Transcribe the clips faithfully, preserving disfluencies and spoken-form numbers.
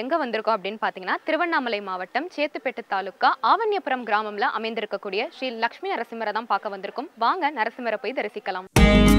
எங்க வந்திருக்கோம் அப்படின்னு பாத்தீங்கன்னா திருவண்ணாமலை மாவட்டம் சேத்துப்பேட்டு தாலுகா ஆவண்யபுரம் கிராமம்ல அமைந்திருக்கக்கூடிய ஸ்ரீ லட்சுமி நரசிம்மரை தான் பார்க்க வந்திருக்கோம். வாங்க நரசிம்மரை போய் தரிசிக்கலாம்.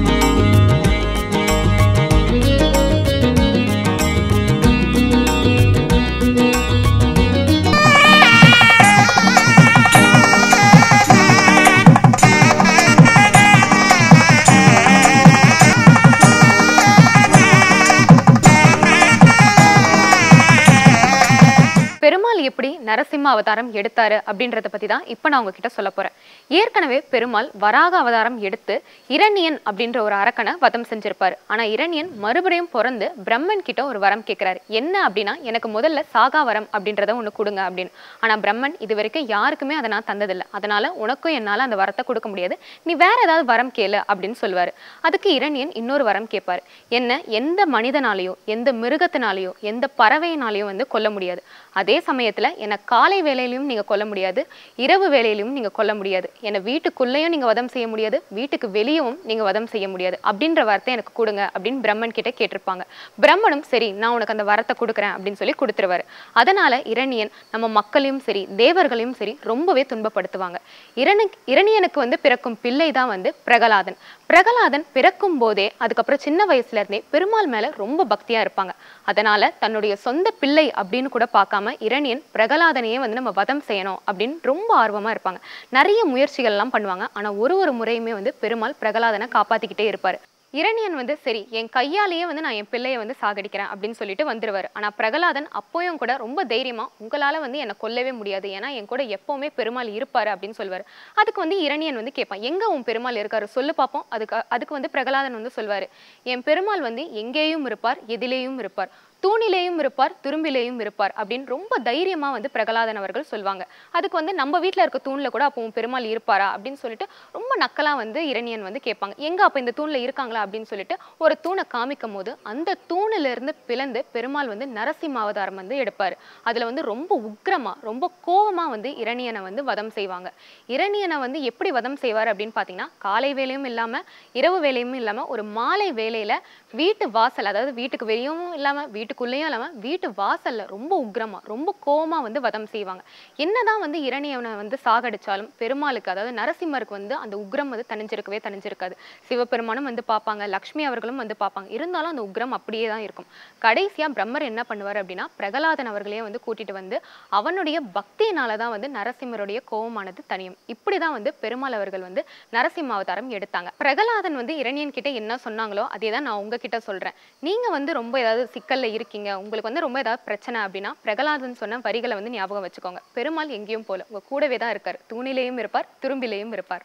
பெருமாள் எப்படி நரசிம்ம அவதாரம் எடுத்தாரு அப்படின்றத பத்தி தான் இப்ப நான் உங்ககிட்ட சொல்ல போறேன். ஏற்கனவே பெருமாள் வராக அவதாரம் எடுத்து இரணியன் அப்படின்ற ஒரு அரக்கனை வதம் செஞ்சிருப்பாரு. ஆனா இரணியன் மறுபடியும் பிறந்து பிரம்மன் கிட்ட ஒரு வரம் கேட்கிறாரு. என்ன அப்படின்னா, எனக்கு முதல்ல சாகா வரம் அப்படின்றத ஒண்ணு கொடுங்க அப்படின்னு. ஆனா பிரம்மன் இது வரைக்கும் யாருக்குமே அதை நான் தந்ததில்லை, அதனால உனக்கும் என்னால அந்த வரத்தை கொடுக்க முடியாது, நீ வேற ஏதாவது வரம் கேளு அப்படின்னு சொல்லுவாரு. அதுக்கு இரணியன் இன்னொரு வரம் கேட்பாரு. என்ன, எந்த மனிதனாலேயோ எந்த மிருகத்தினாலேயோ எந்த பறவையினாலேயோ வந்து கொல்ல முடியாது. அதே சமயத்துல என்னை காலை வேலையிலையும் நீங்க கொல்ல முடியாது, இரவு வேலையிலையும் நீங்க கொல்ல முடியாது, என்னை வீட்டுக்குள்ளேயும் நீங்க வதம் செய்ய முடியாது, வீட்டுக்கு வெளியவும் நீங்க வதம் செய்ய முடியாது அப்படின்ற வரத்தை எனக்கு கொடுங்க அப்படின்னு பிரம்மன் கிட்ட கேட்டிருப்பாங்க. பிரம்மனும் சரி நான் உனக்கு அந்த வரத்தை கொடுக்குறேன் அப்படின்னு சொல்லி கொடுத்துருவாரு. அதனால இரணியன் நம்ம மக்களையும் சரி தேவர்களையும் சரி ரொம்பவே துன்பப்படுத்துவாங்க. இரணி இரணியனுக்கு வந்து பிறக்கும் பிள்ளை தான் வந்து பிரகலாதன். பிரகலாதன் பிறக்கும் போதே அதுக்கப்புறம் சின்ன வயசுல இருந்தே பெருமாள் மேல ரொம்ப பக்தியா இருப்பாங்க. அதனால தன்னுடைய சொந்த பிள்ளை அப்படின்னு கூட பார்க்காம இரணியன் பிரகலாதனையே வந்து நம்ம வதம் செய்யணும் அப்படின்னு ரொம்ப ஆர்வமா இருப்பாங்க. நிறைய முயற்சிகள் எல்லாம் பண்ணுவாங்க. ஆனா ஒரு ஒரு முறையுமே வந்து பெருமாள் பிரகலாதனை காப்பாத்திக்கிட்டே இருப்பாரு. இரணியன் வந்து சரி என் கையாலேயே வந்து நான் என் பிள்ளையை வந்து சாகடிக்கிறேன் அப்படின்னு சொல்லிட்டு வந்துருவாரு. ஆனா பிரகலாதன் அப்போயும் கூட ரொம்ப தைரியமா உங்களால வந்து என்னை கொல்லவே முடியாது, ஏன்னா என் கூட எப்பவுமே பெருமாள் இருப்பாரு அப்படின்னு சொல்லுவாரு. அதுக்கு வந்து இரணியன் வந்து கேட்பான், எங்க உன் பெருமாள் இருக்காரு சொல்லு பார்ப்போம். அதுக்கு அதுக்கு வந்து பிரகலாதன் வந்து சொல்வாரு, என் பெருமாள் வந்து எங்கேயும் இருப்பார், எதிலேயும் இருப்பார், தூணிலேயும் இருப்பார், துரும்பிலேயும் இருப்பார் அப்படின்னு ரொம்ப தைரியமா வந்து பிரகலாதன் அவர்கள் சொல்லுவாங்க. அதுக்கு வந்து நம்ம வீட்டுல இருக்க தூண்ல கூட அப்போ பெருமாள் இருப்பாரா அப்படின்னு சொல்லிட்டு ரொம்ப நக்கலா வந்து இரணியன் வந்து கேட்பாங்க. எங்க அப்ப இந்த தூண்ல இருக்காங்களா அப்படின்னு சொல்லிட்டு ஒரு தூணை காமிக்கும் போது அந்த தூணில இருந்து பிளந்து பெருமாள் வந்து நரசிம்ம அவதாரம் வந்து எடுப்பாரு. அதுல வந்து ரொம்ப உக்கிரமா ரொம்ப கோபமா வந்து இரணியனை வந்து வதம் செய்வாங்க. இரணியனை வந்து எப்படி வதம் செய்வார் அப்படின்னு பாத்தீங்கன்னா, காலை வேலையும் இல்லாம இரவு வேலையும் இல்லாம ஒரு மாலை வேலையில வீட்டு வாசல், அதாவது வீட்டுக்கு வெளியும் இல்லாம வீட்டுக்குள்ளேயும் இல்லாம வீட்டு வாசல்ல ரொம்ப உக்கிரமா ரொம்ப கோபமா வந்து வதம் செய்வாங்க. என்னதான் வந்து இரணியனை வந்து சாகடிச்சாலும் பெருமாளுக்கு, அதாவது நரசிம்மருக்கு வந்து அந்த உக்ரம் வந்து தனிஞ்சிருக்கவே தனிஞ்சிருக்காது. சிவபெருமானும் வந்து பார்ப்பாங்க, லக்ஷ்மி அவர்களும் வந்து பார்ப்பாங்க. இருந்தாலும் அந்த உக்ரம் அப்படியே தான் இருக்கும். கடைசியா பிரம்மர் என்ன பண்ணுவார் அப்படின்னா, பிரகலாதன் அவர்களையும் வந்து கூட்டிட்டு வந்து அவனுடைய பக்தியினாலதான் வந்து நரசிம்மருடைய கோபமானது தனியும். இப்படிதான் வந்து பெருமாள் அவர்கள் வந்து நரசிம்ம அவதாரம் எடுத்தாங்க. பிரகலாதன் வந்து இரணியன் கிட்ட என்ன சொன்னாங்களோ அதே தான் நான் உங்க கிட்ட சொல்றேன். நீங்க வந்து ரொம்ப ஏதாவது சிக்கல்ல இருக்கீங்க, உங்களுக்கு வந்து ரொம்ப ஏதாவது பிரச்சனை அப்படின்னா பிரகலாதன் சொன்ன வரிகளை வந்து ஞாபகம் வச்சுக்கோங்க. பெருமாள் எங்கேயும் போல உங்க கூடவே தான் இருக்காரு, தூணிலேயும் இருப்பார், துரும்பிலேயும் இருப்பார்.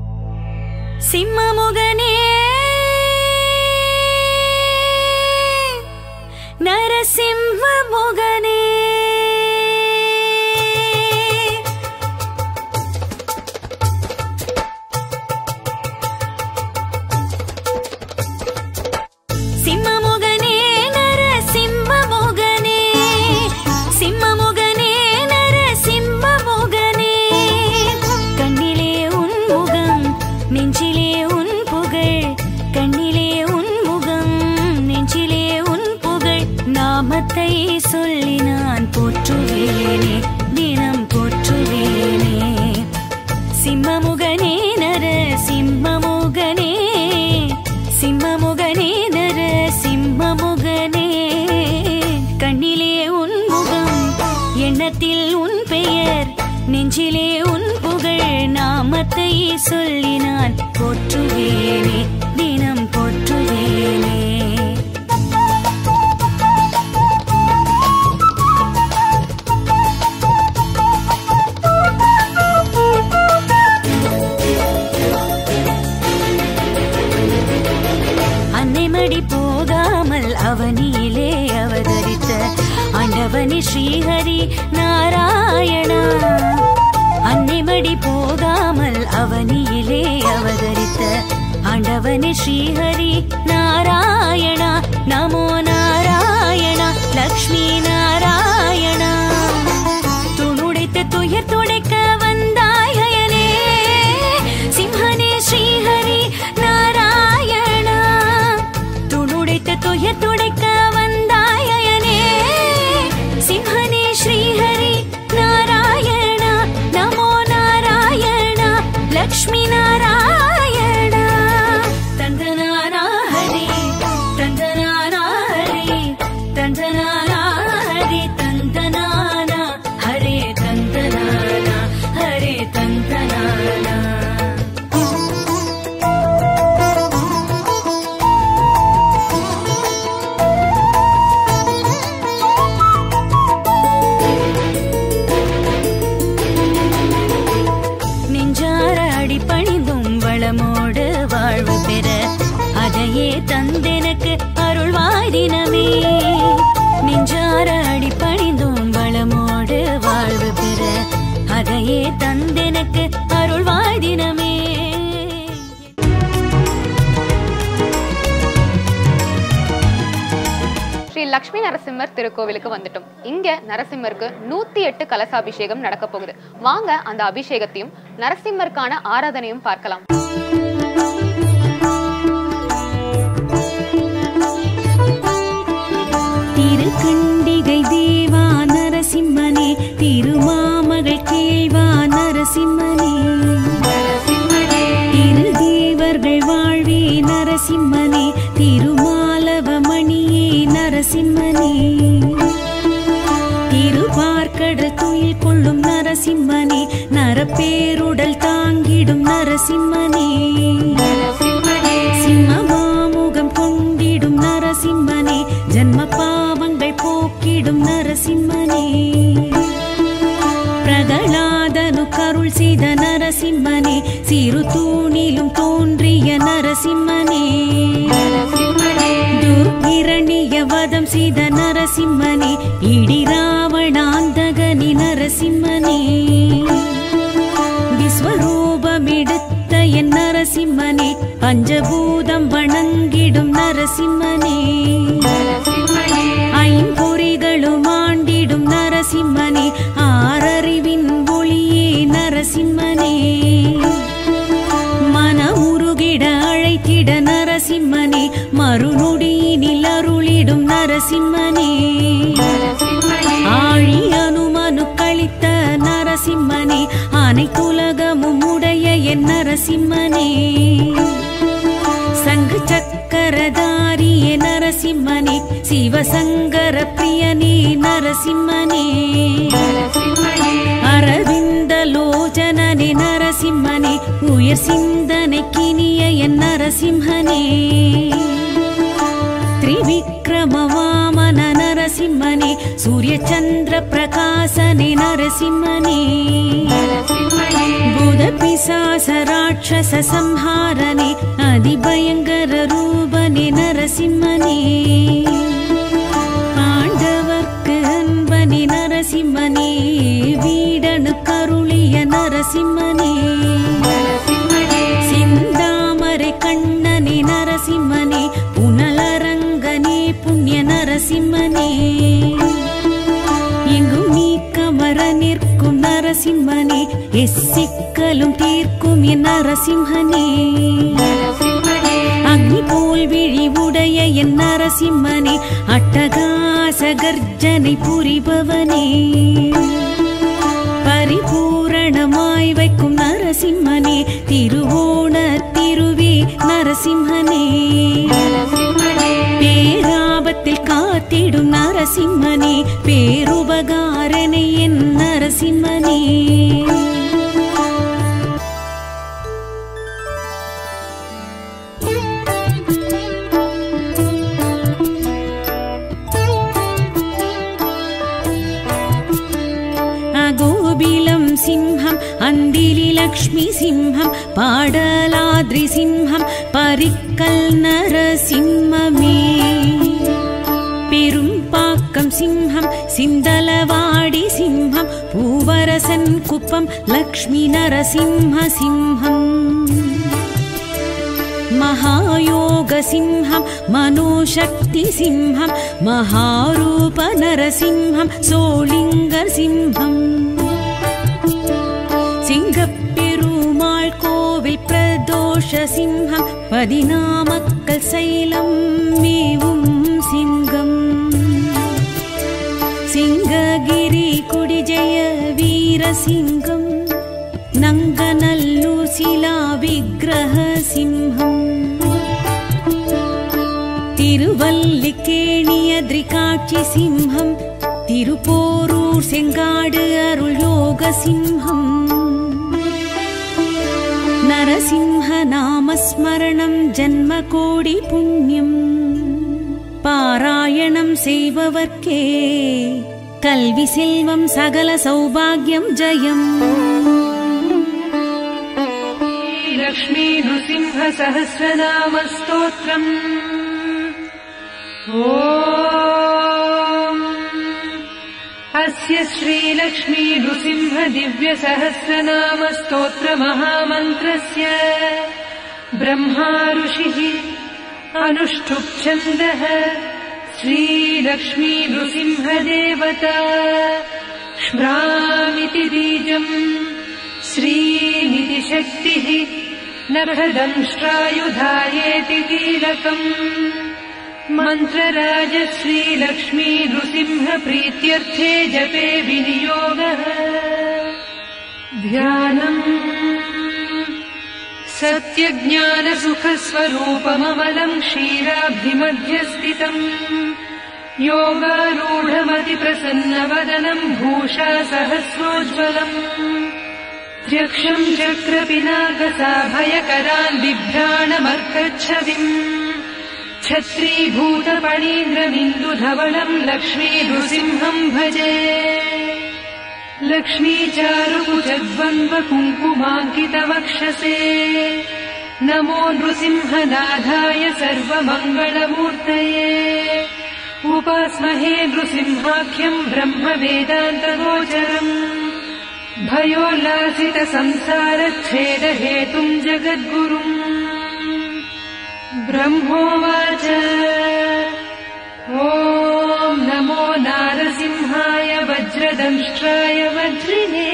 சிம்மமுகனே நரசிம்ம முகனே சொல்லி நான் போற்றுவேனே, தினம் போற்றுவேனே. சிம்மமுகனே நர சிம்மமுகனே, சிம்மமுகனே நர சிம்மமுகனே. கண்ணிலே உன் முகம், எண்ணத்தில் உன் பெயர், நெஞ்சிலே உன் புகழ். நாமத்தை சொல்லி நான் போற்றுவேனே, தினம் போற்றுவேனே. போகாமல் அவனியிலே அவதரித்த ஆண்டவனே ஸ்ரீஹரி நாராயணா. அன்னைமடி போகாமல் அவனியிலே அவதரித்த ஆண்டவனே ஸ்ரீஹரி நாராயணா. நமோ நாராயணா லக்ஷ்மி நாராயணா. துணுடைத்த துயர் துடைக்க வந்தாயனே சிம்ஹனே ஸ்ரீஹரி நாராயணா. துணுடைத்த துயர் துடைக்க வந்தாயனே சி லட்சுமி நரசிம்மர் திருக்கோவிலுக்கு வந்துட்டோம். இங்க நரசிம்மருக்கு நூத்தி எட்டு கலசாபிஷேகம் நடக்க போகுது. வாங்க அந்த அபிஷேகத்தையும் நரசிம்மருக்கான ஆராதனையும் பார்க்கலாம். திருக்கண்டிகை தேவா நரசிம்மனே, திருமாமகள் கேள்வா நரசிம்மனே, திருதேவர்கள் வாழ்வே நரசிம்மனே, திருமாலவமணியே நரசிம்மனே, திருவார்கடல் துயில் கொள்ளும் நரசிம்மனே, நரப்பேருடல் தாங்கிடும் நரசிம்மனே, சிம்மமாமுகம் கொண்டிடும் நரசிம்மனே, ஜன்ம பாவங்கள் போக்கிடும் நரசிம்மனே, பிரகலாதனு கருள் செய்த நரசிம்மனே, சிறு தூணிலும் தோன்றிய நரசிம்மனே, துர்கிரணிய வதம் செய்த நரசிம்மனே, இடி ராவணாந்தகனி நரசிம்மனே, விஸ்வரூபமெடுத்த என் நரசிம்மனே, பஞ்சபூதம் வணங்கிடும் நரசிம்மனே, ஐம்பொறிகளும் ஆண்டிடும் நரசிம்மனே, ஆறறிவின் ஒளியே நரசிம்மனே, மனமுருகிட அழைத்திட நரசிம்மனே, மறுநொடியினில் அருளிடும் நரசிம்மனே, ஆழி அனுமனு கழித்த நரசிம்மனே, அனைத்துலகமும் உடைய என் நரசிம்மனே, சங்கு சக்கரதாரியே நரசிம்மனே, சிவசங்கர பிரியனே நரசிம்மனே, அரவிந்த லோச்சனனே நரசிம்மனே, உயர் சிந்தனை கினிய என் நரசிம்மனே, திரிவிக்ரம வாமன நரசிம்மனே, சூரிய சந்திர பிரகாசனே நரசிம்மனே, பூத பிசாச ராட்சச சம்ஹாரனே, அதிபயங்கர ரூபனே நரசிம்மனே, ஆண்டவர்க்கு அன்பனே நரசிம்மனே, வீடனு கருளிய நரசிம்மனே, சிந்தாமரை கண்ணனே நரசிம்மனே, புனலரங்கனே புண்ணிய நரசிம்மனே, எங்கும் நீ கமர நிற்கும் நரசிம்மனே, எச்சிக்கலும் தீர்க்கும் என் நரசிம்மனே, அக்னி போல் விழி உடைய என் நரசிம்மனே, அட்டகாச கர்ஜனை புரிபவனே, பரிபூரணமாய் வைக்கும் நரசிம்மனே, திருவோண திருவே நரசிம்மனே, பேராபத்தில் காத்திடும் நரசிம்மனே, பேருபகாரனை என் நரசிம்மனே, அகோபிலம் சிம்ஹம் அந்திலி லக்ஷ்மி சிம்ஹம், பாடலாத்ரி சிம்ஹம் பரிக்கல் நரசிம்மமே, பெரும்பாக்கம் சிம்ஹம் சிந்தலவாடி சிம்ஹம், பூவரசன் குப்பம் லக்ஷ்மி நரசிம்ம சிம்ஹம், மகாயோக சிம்ஹம் மனோசக்தி சிம்ஹம், மகாரூப நரசிம்மம் சோளிங்க சிம்ஹம், சிங்கப்பெருமாள் கோவில் பிரதோஷ சிம்ஹம், பதினாமக்கல் சைலம் மேவும் சிங்கம், சிங்ககிரி குடிஜய வீரசிங்கம், நங்கநல்லூர் சிலா விக்கிரக சிம்ஹம், திருவல்லிக்கேணியத்ரி காட்சி சிம்ஹம், திருப்போரூர் செங்காடு அருள் யோக சிம்ஹம், நரசிம்ஹ நாமஸ்மரணம் ஜன்ம கோடி புண்ணியம், பாராயணம் செய்பவர்க்கே கல்வி செல்வம் சகல சௌபாகியம் ஜெயம். लक्ष्मी नृसिंह सहस्रनाम स्तोत्रम् ओम अस्य श्री लक्ष्मी नृसिंह दिव्य सहस्रनाम स्तोत्र महामन्त्रस्य ब्रह्मा ऋषिः अनुष्ठुप् छन्दः श्रीलक्ष्मी नृसिंहदेवता श्म्रामिति बीजम् श्रीनिधि शक्तिः नखदंष्ट्रायुधायेति कीलकम् मन्त्रराज श्रीलक्ष्मी नृसिंह प्रीत्यर्थे जपे विनियोगः ध्यानम् सत्यज्ञानसुखस्वरूपममलम् क्षीराब्धिमध्यस्थितम् योगारूढमतिप्रसन्नवदनम् भूषा सहस्रोज्ज्वलम् त्र्यक्षम् चक्रपिनाकसाभयकरान् बिभ्राणमर्कच्छविम् छत्रीभूतपणीन्द्रमिन्दुधवलम् लक्ष्मी नृसिंहम् भजे लक्ष्मीचारुकुचद्वन्द्वकुङ्कुमाङ्कितवक्षसे नमो नृसिंहनाथाय सर्वमङ्गलमूर्तये उपास्महे नृसिंहाख्यम् ब्रह्म वेदान्तगोचरम् भयोल्लासितसंसारच्छेदहेतुम् जगद्गुरुम् ब्रह्मोवाच ॐ नमो नारसिंहाय वज्रदंष्ट्राय वज्रिने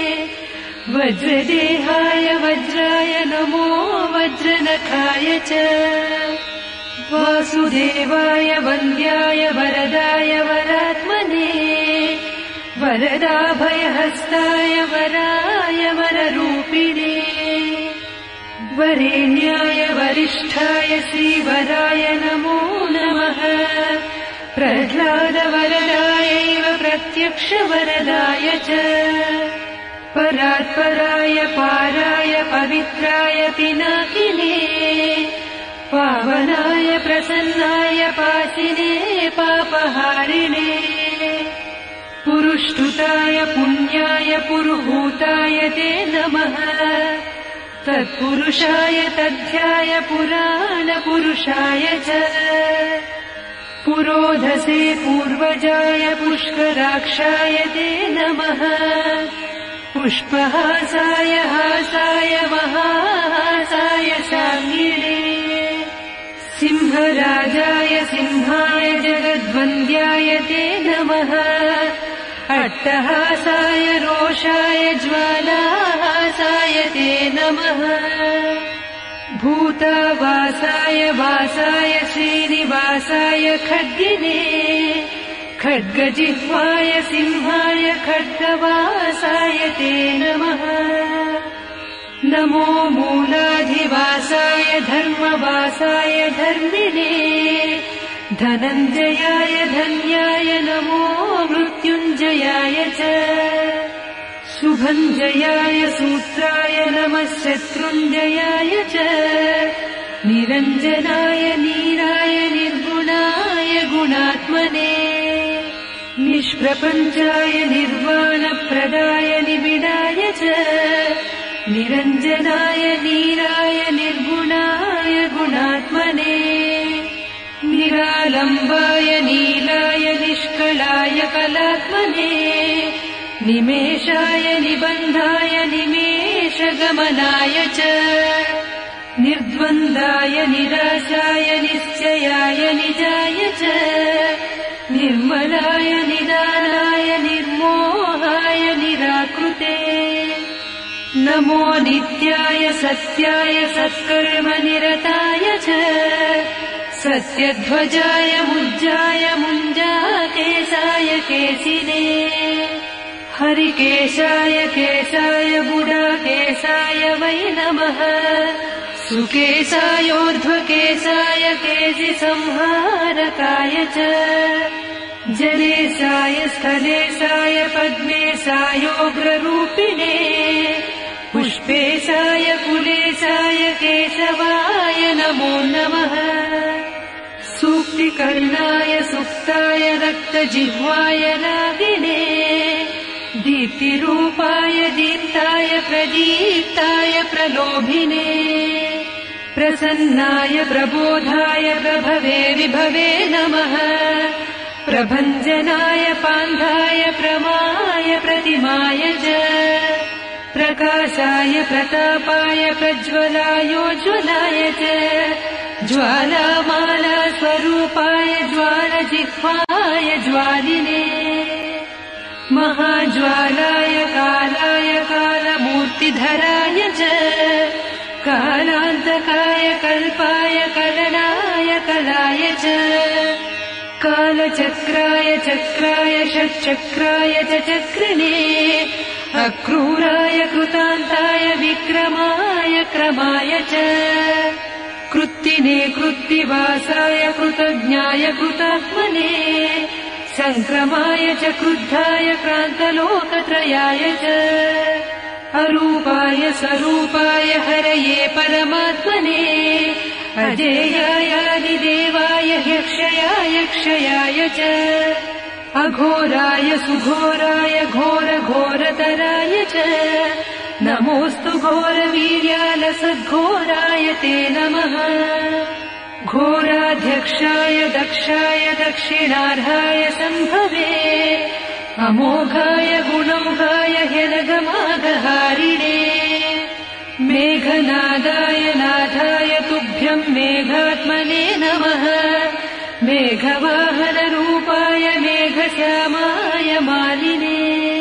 वज्रदेहाय वज्राय नमो वज्रनखाय च वासुदेवाय वन्द्याय वरदाय वरात्मने वरदाभयहस्ताय वराय वररूपिणे वरेण्याय वरिष्ठाय श्रीवराय नमो नमः प्रह्लादवरदायैव प्रत्यक्षवरदाय च परात्पराय पाराय पवित्राय पिनाकिने पावनाय प्रसन्नाय पासिने पापहारिणे पुरुष्टुताय पुण्याय पुरुहूताय ते नमः तत्पुरुषाय तद्ध्याय पुराणपुरुषाय च पुरोधसे पूर्वजाय पुष्कराक्षाय ते नमः पुष्पहासाय हासाय महाहासाय शाङ्गिणे सिंहराजाय सिंहाय जगद्वन्द्याय ते नमः अट्टहासाय रोषाय ज्वालाहासाय ते नमः भूतावासाय वासाय श्रीनिवासाय खड्गिने खड्गजिह्वाय सिंहाय खड्गवासाय ते नमः नमो मूलाधिवासाय धर्मवासाय धर्मिणे धनञ्जयाय धन्याय नमो मृत्युञ्जयाय च शुभञ्जयाय सूत्राय नमः शत्रुञ्जयाय च निरञ्जनाय नीराय निर्गुणाय गुणात्मने निष्प्रपञ्चाय निर्वाणप्रदाय निबिडाय च निरञ्जनाय नीराय निर्गुणाय गुणात्मने निरालम्बाय नीलाय निष्कलाय कलात्मने निमेषाय निबन्धाय निमेषगमनाय च निर्द्वन्द्वाय निराशाय निश्चयाय निजाय च निर्मलाय निदानाय निर्मोहाय निराकृते नमो नित्याय सत्याय सत्कर्मनिरताय च सत्यध्वजाय मुञ्जाय मुञ्जाकेशाय केशिने हरिकेशाय केशाय बुडाकेशाय वै नमः सुकेशायोर्ध्वकेशाय केशिसंहारकाय च जलेशाय स्थलेशाय पद्मेशायोग्ररूपिणे पुष्पेशाय कुलेशाय केशवाय नमो नमः सूक्तिकर्णाय सुप्ताय रक्तजिह्वाय रागिणे दीप्तिरूपाय दीप्ताय प्रदीप्ताय प्रलोभिने प्रसन्नाय प्रबोधाय प्रभवे विभवे नमः प्रभञ्जनाय पान्धाय प्रमाय प्रतिमाय च प्रकाशाय प्रतापाय प्रज्वलायोज्ज्वलाय च ज्वालामाला स्वरूपाय ज्वाल महाजिह्वाय ज्वालिने महाज्वालाय कालाय कालमूर्तिधराय च कालान्तकाय कल्पाय कलनाय कलाय च कालचक्राय चक्राय षट्चक्राय च चक्रिणे अक्रूराय कृतान्ताय विक्रमाय क्रमाय च कृत्तिने कृत्तिवासाय कृतज्ञाय कृतात्मने संक्रमाय च क्रुद्धाय क्रान्तलोकत्रयाय च अरूपाय स्वरूपाय हरये परमात्मने अजेयायादिदेवाय ह्यक्षयाय क्षयाय च अघोराय सुघोराय घोरघोरतराय च नमोऽस्तु घोरवीर्यालसद्घोराय ते नमः घोराध्यक्षाय दक्षाय दक्षिणार्हाय सम्भवे अमोघाय गुणौघाय ह्यनगमागहारिणे मेघनादाय नाथाय तुभ्यं मेघात्मने नमः मेघवाहनरूपाय मेघश्यामाय मालिने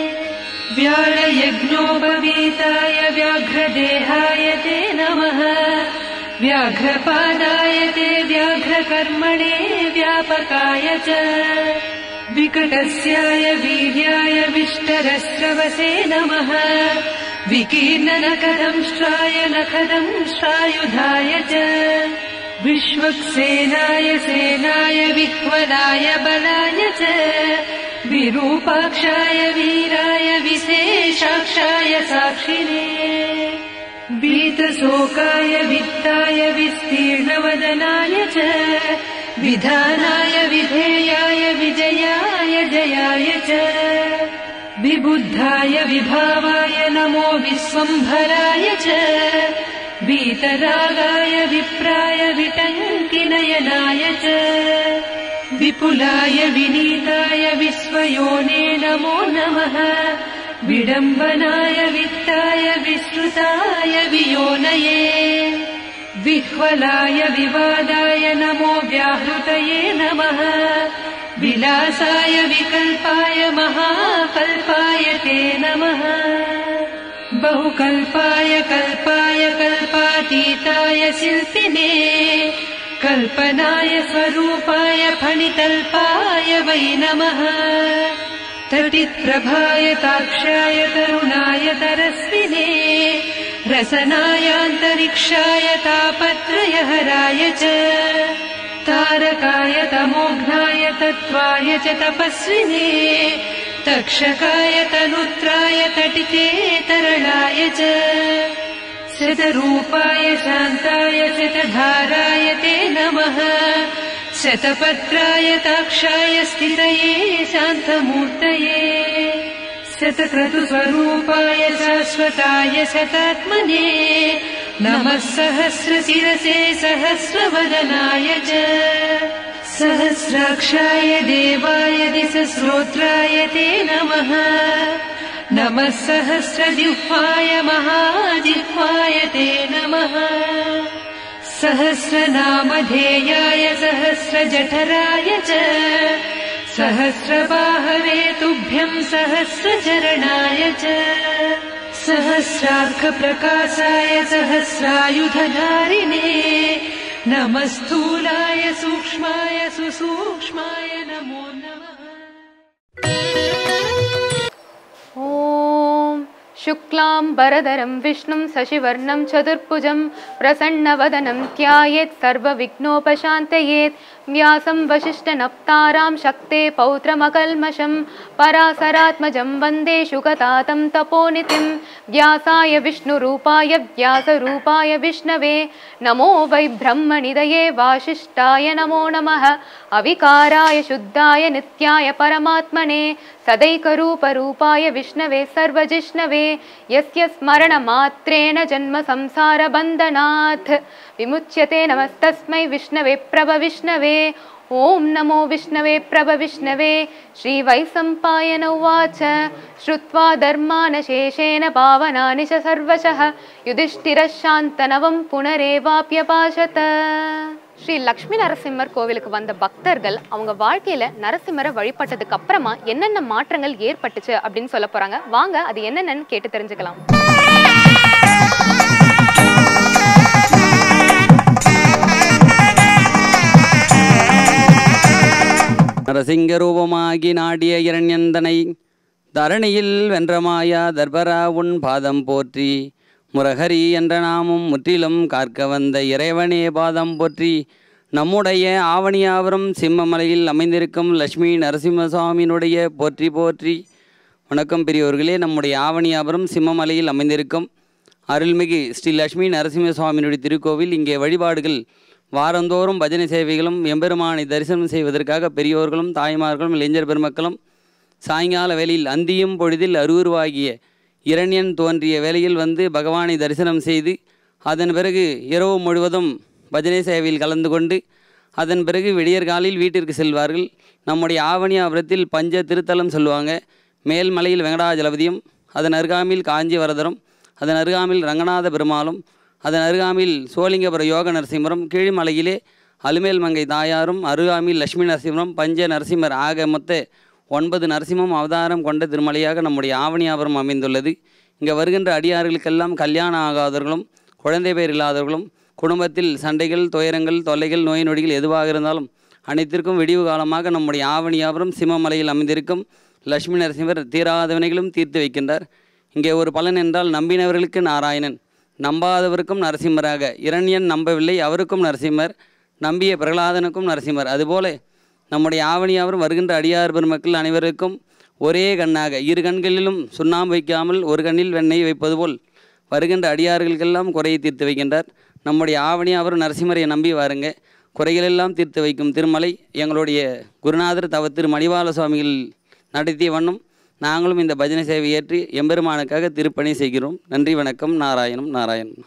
व्याळयज्ञोपवीताय व्याघ्रदेहाय ते नमः व्याघ्रपादाय ते व्याघ्रकर्मणे व्यापकाय च विकटस्याय वीर्याय विष्टरश्रवसे नमः विकीर्णनखदंष्ट्राय नखदंष्ट्रायुधाय च विश्वक्सेनाय सेनाय विह्वलाय बलाय च विरूपाक्षाय वीराय विशेषाक्षाय साक्षिणे वीतशोकाय वित्ताय विस्तीर्णवदनाय च विधानाय विधेयाय विजयाय जयाय च विबुद्धाय विभावाय नमो विश्वम्भराय च वीतरागाय विप्राय विटङ्किनयनाय च विपुलाय विनीताय विश्वयोने नमो नमः विडम्बनाय वित्ताय विश्रुताय वियोनये विह्वलाय विवादाय नमो व्याहृतये नमः विलासाय विकल्पाय महाकल्पाय ते नमः बहुकल्पाय कल्पाय कल्पातीताय शिल्पिने कल्पनाय स्वरूपाय फणितल्पाय वै नमः तटिप्रभाय ताक्षाय तरुणाय तरस्विने रसनायान्तरिक्षाय तापत्रयहराय च तारकाय तमोघ्नाय तत्त्वाय च तपस्विने तक्षकाय तनुत्राय तटिते तरणाय च शतरूपाय शान्ताय शतधाराय ते नमः शतपत्राय ताक्षाय स्थितये शान्तमूर्तये शतक्रतुस्वरूपाय शाश्वताय शतात्मने नमः सहस्रशिरसे सहस्रवदनाय च सहस्राक्षाय देवाय दिसश्रोत्राय ते नमः नमः सहस्रजिह्वाय महाजिह्वाय ते नमः सहस्रनामधेयाय सहस्रजठराय च सहस्रबाहवे तुभ्यं सहस्रचरणाय च सहस्रार्कप्रकाशाय सहस्रायुधधारिणे नमः स्थूलाय सूक्ष्माय सुसूक्ष्माय नमो नमः। ॐ शुक्लाम्बरधरं विष्णुं शशिवर्णं चतुर्भुजं प्रसन्नवदनं ध्यायेत् सर्वविघ्नोपशान्तयेत् व्यासं वसिष्ठनप्तारां शक्ते पौत्रमकल्मषं पराशरात्मजं वन्दे शुकतातं तपोनिधिं व्यासाय विष्णुरूपाय व्यासरूपाय विष्णवे नमो वै ब्रह्मनिधये वासिष्ठाय नमो नमः अविकाराय शुद्धाय नित्याय परमात्मने सदैकरूपरूपाय विष्णवे सर्वजिष्णवे यस्य स्मरणमात्रेण जन्म संसारबन्धनात् विमुच्यते नमस्तस्मै विष्णवे प्रभविष्णवे ओम नमो विष्णवे प्रभविष्णवे श्रीवैशम्पायन उवाच श्रुत्वा धर्मानशेषेण पावनानि च सर्वशः युधिष्ठिरः शान्तनवं पुनरेवाप्यपाशत। ஸ்ரீ லக்ஷ்மி நரசிம்மர் கோவிலுக்கு வந்த பக்தர்கள் அவங்க வாழ்க்கையில நரசிம்மரை வழிபட்டதுக்கு அப்புறமா என்னென்ன மாற்றங்கள் ஏற்பட்டுச்சு அப்படின்னு சொல்ல போறாங்க. வாங்க அது என்னென்னு கேட்டு தெரிஞ்சுக்கலாம். நரசிங்க ரூபமாகி நாடிய இரண்யந்தனை தரணியில் வென்றமாயா தர்பரா உன் பாதம் போற்றி, முரஹரி என்ற நாமும் முற்றிலும் காக்க வந்த இறைவனே பாதம் போற்றி. நம்முடைய ஆவணியாபுரம் சிம்மமலையில் அமைந்திருக்கும் லட்சுமி நரசிம்ம சுவாமியினுடைய போற்றி போற்றி. வணக்கம் பெரியோர்களே. நம்முடைய ஆவணியாபுரம் சிம்மமலையில் அமைந்திருக்கும் அருள்மிகு ஸ்ரீ லட்சுமி நரசிம்ம சுவாமியினுடைய திருக்கோவில். இங்கே வழிபாடுகள் வாரந்தோறும் பஜனை சேவைகளும் எம்பெருமானை தரிசனம் செய்வதற்காக பெரியோர்களும் தாய்மார்களும் இளைஞர் பெருமக்களும் சாயங்கால வேளையில் அந்தியும் பொழுதில் அருவுருவாகிய இரண்யன் தோன்றிய வேளையில் வந்து பகவானை தரிசனம் செய்து அதன் பிறகு இரவு முழுவதும் பஜனை சேவையில் கலந்து கொண்டு அதன் பிறகு விடியற்காலில் வீட்டிற்கு செல்வார்கள். நம்முடைய ஆவணியாபுரத்தில் பஞ்ச திருத்தலம் சொல்லுவாங்க. மேல்மலையில் வெங்கடாஜலபதியும், அதன் அருகாமையில் காஞ்சி வரதரும், அதன் அருகாமையில் ரங்கநாத பெருமாளும், அதன் அருகாமையில் சோழிங்கபுர யோக நரசிம்மரும், கீழ்மலையிலே அலுமேல் மங்கை தாயாரும், அருகாமையில் லட்சுமி நரசிம்மரும், பஞ்ச நரசிம்மர் ஆக மொத்த ஒன்பது நரசிம்மம் அவதாரம் கொண்ட திருமலையாக நம்முடைய ஆவணியாபுரம் அமைந்துள்ளது. இங்கே வருகின்ற அடியார்களுக்கெல்லாம் கல்யாணம் ஆகாதவர்களும் குழந்தை பேர் இல்லாதவர்களும் குடும்பத்தில் சண்டைகள், துயரங்கள், தொல்லைகள், நோய் நொடிகள் எதுவாக இருந்தாலும் அனைத்திற்கும் விடிவு காலமாக நம்முடைய ஆவணியாபுரம் சிம்மமலையில் அமைந்திருக்கும் லட்சுமி நரசிம்மர் தீராதவனைகளும் தீர்த்து வைக்கின்றார். இங்கே ஒரு பலன் என்றால் நம்பினவர்களுக்கு நாராயணன், நம்பாதவருக்கும் நரசிம்மராக. இரண்யன் நம்பவில்லை, அவருக்கும் நரசிம்மர், நம்பிய பிரகலாதனுக்கும் நரசிம்மர். அதுபோல நம்முடைய ஆவணியாபுரம் வருகின்ற அடியார் பெருமக்கள் அனைவருக்கும் ஒரே கண்ணாக இரு கண்களிலும் சுண்ணாம்பு வைக்காமல் ஒரு கண்ணில் வெண்ணெய் வைப்பது போல் வருகின்ற அடியார்களுக்கெல்லாம் குறையை தீர்த்து வைக்கின்றார். நம்முடைய ஆவணியாபுரம் நரசிம்மரை நம்பி வாருங்க, குறைகளெல்லாம் தீர்த்து வைக்கும் திருமலை. எங்களுடைய குருநாதர் தவ திரு மணிவாள சுவாமிகள் நடத்திய வண்ணம் நாங்களும் இந்த பஜனை சேவை ஏற்றி எம்பெருமானுக்காக திருப்பணி செய்கிறோம். நன்றி, வணக்கம். நாராயணம் நாராயணம்.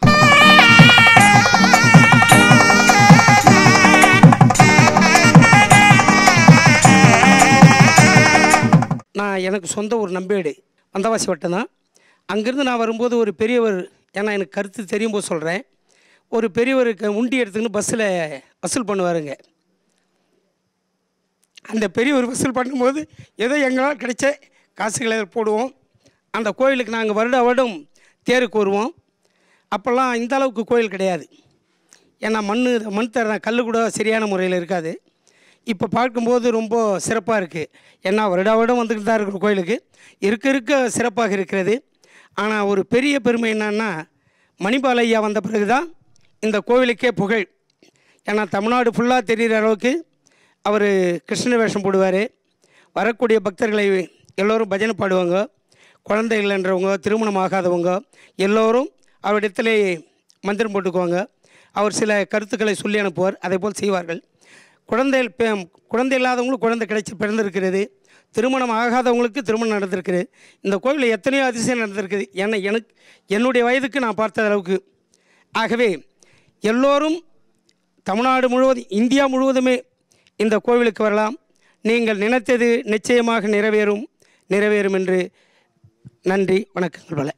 நான் எனக்கு சொந்த ஒரு நம்பேடு வந்தவாசி வட்டம் தான். அங்கேருந்து நான் வரும்போது ஒரு பெரியவர், ஏன்னா எனக்கு கருத்து தெரியும் போது சொல்கிறேன், ஒரு பெரியவருக்கு உண்டி எடுத்துக்கின்னு பஸ்ஸில் வசூல் பண்ணுவாருங்க. அந்த பெரியவர் வசூல் பண்ணும்போது ஏதோ எங்களால் கிடைச்ச காசுகளை போடுவோம். அந்த கோயிலுக்கு நாங்கள் வருட வருடம் தேருக்கு வருவோம். அப்போல்லாம் இந்த அளவுக்கு கோயில் கிடையாது. ஏன்னா மண் மண் தர கல் கூட சரியான முறையில் இருக்காது. இப்போ பார்க்கும்போது ரொம்ப சிறப்பாக இருக்குது. ஏன்னா வருட வருடம் வந்துக்கிட்டு தான் இருக்கிற கோயிலுக்கு இருக்க இருக்க சிறப்பாக இருக்கிறது. ஆனால் ஒரு பெரிய பெருமை என்னன்னா, மணிபால் ஐயா வந்த பிறகு தான் இந்த கோவிலுக்கே புகழ். ஏன்னா தமிழ்நாடு ஃபுல்லாக தெரிகிற அளவுக்கு அவர் கிருஷ்ண வேஷம் போடுவார். வரக்கூடிய பக்தர்களை எல்லோரும் பஜனை பாடுவாங்க. குழந்தைகள்ன்றவங்க, திருமணம் ஆகாதவங்க எல்லோரும் அவரிடத்திலே மந்திரம் போட்டுக்குவாங்க. அவர் சில கருத்துக்களை சொல்லி அனுப்புவார். அதே போல் செய்வார்கள். குழந்தை குழந்தை இல்லாதவங்களுக்கு குழந்தை கிடைச்சி பிறந்திருக்கிறது. திருமணம் ஆகாதவங்களுக்கு திருமணம் நடந்திருக்குது. இந்த கோவிலில் எத்தனையோ அதிசயம் நடந்திருக்குது. ஏன்னா எனக்கு என்னுடைய வயதுக்கு நான் பார்த்த அளவுக்கு. ஆகவே எல்லோரும் தமிழ்நாடு முழுவதும், இந்தியா முழுவதுமே இந்த கோவிலுக்கு வரலாம். நீங்கள் நினைத்தது நிச்சயமாக நிறைவேறும் நிறைவேறும் என்று நன்றி, வணக்கங்கள் பல.